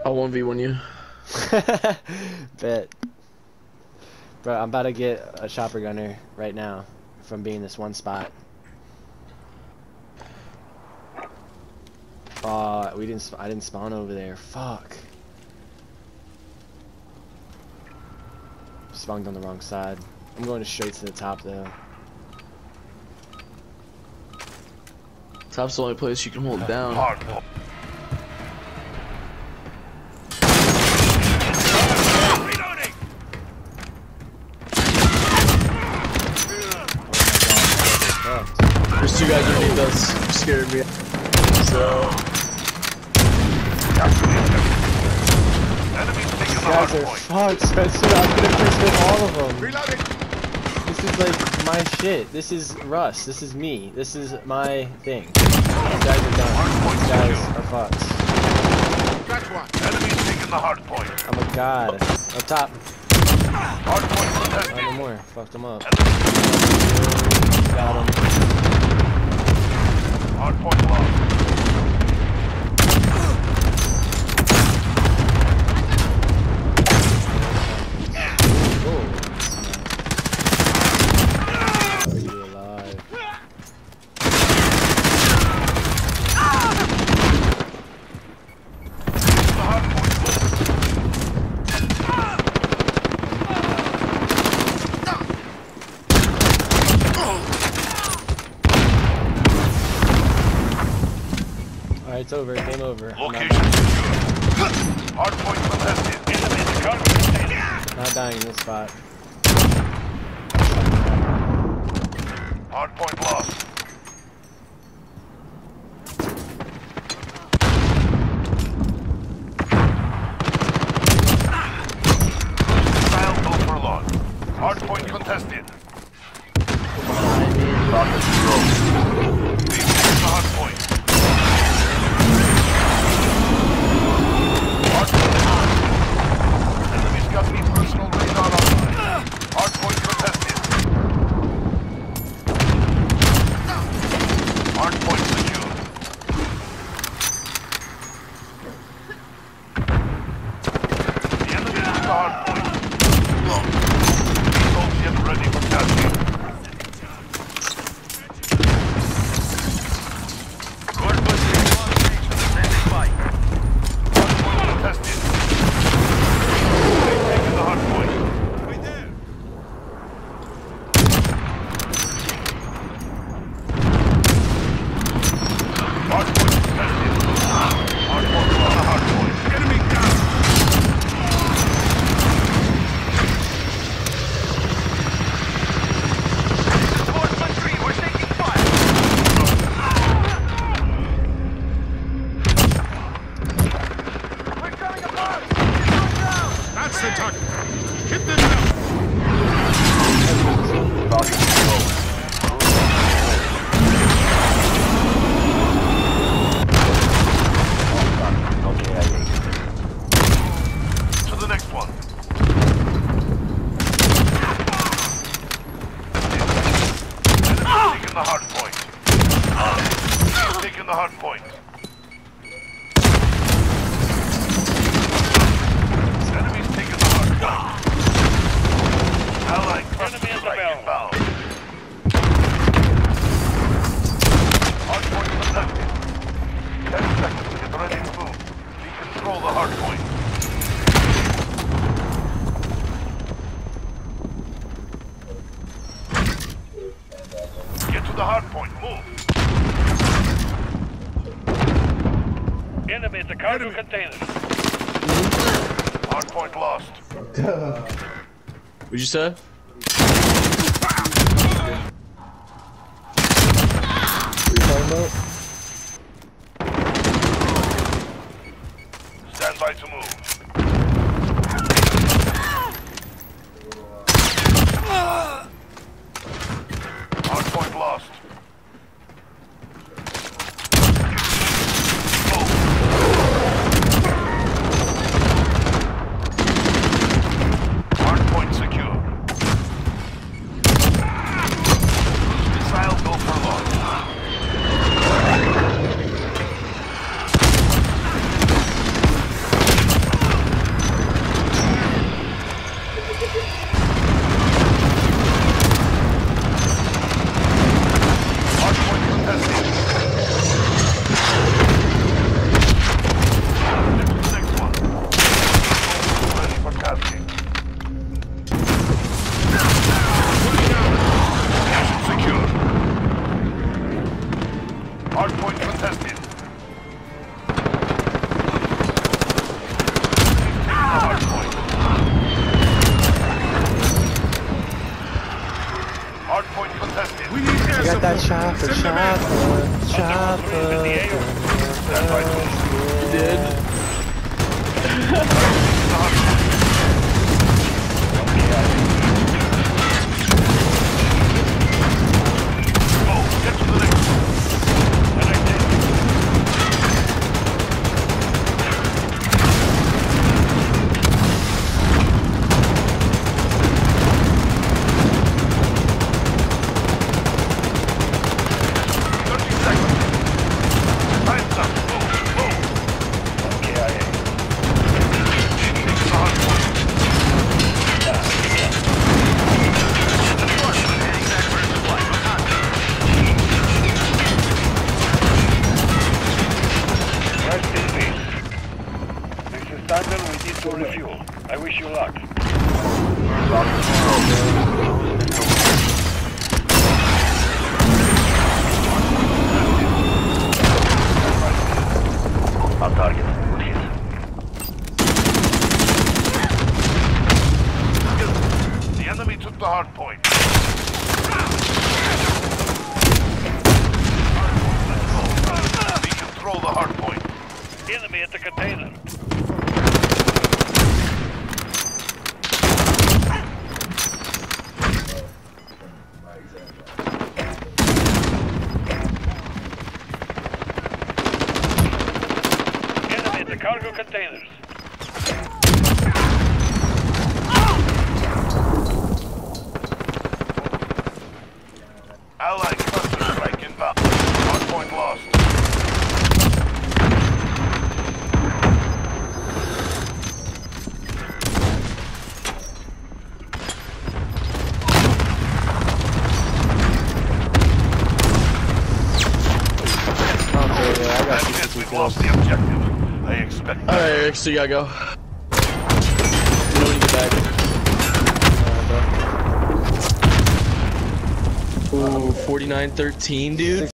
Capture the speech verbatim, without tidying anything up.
I'll one v one you. Bet. Bro, I'm about to get a chopper gunner right now from being this one spot. Oh, we didn't. I didn't spawn over there. Fuck. Spawned on the wrong side. I'm going straight to the top though. Top's the only place you can hold it down. Hardcore. There's two guys underneath us, scared me. So. These guys are fucked, Spencer. I'm gonna first hit all of them. Reloading. This is like my shit. This is Russ. This is me. This is my thing. These guys are done. These guys are fucked. That's one. Enemies taking the hard point. I'm a god. Up top. Hard point contested. Oh, no more. Fucked them up. Got him. Hard point lost. Alright, it's over. Game over. Location secure. Hard point contested. Enemy cargo container. Not dying in this spot. Hard point lost. Missile go for launch. Hard point contested. Rocket zero. Leave the hard point. Enemies got me personal radar online. Hardpoint contested. Hardpoint secure. The enemy is the hardpoint. Soldiers get ready for capture. The hard point. Enemies taking the hard point. Allied cluster strike inbound. Hard point protected. Ten seconds to get ready to move. We control the hard point. Get to the hard point. Move. Enemy at the cargo container. Hard point lost. What'd you say? Stand by to move. Hard point lost. Missile go for launch. chopper, chopper, chopper. You did? Refuel. I wish you luck. On target. Good hit. The enemy took the hard point. We control the hard point. Enemy at the container. Cargo containers. Allied cluster strike inbound. Hardpoint lost. Okay, yeah, I got That's it. We've lost the objective. I expect that. Alright, so you gotta go. You know when you get back. Ooh, forty-nine thirteen, dude.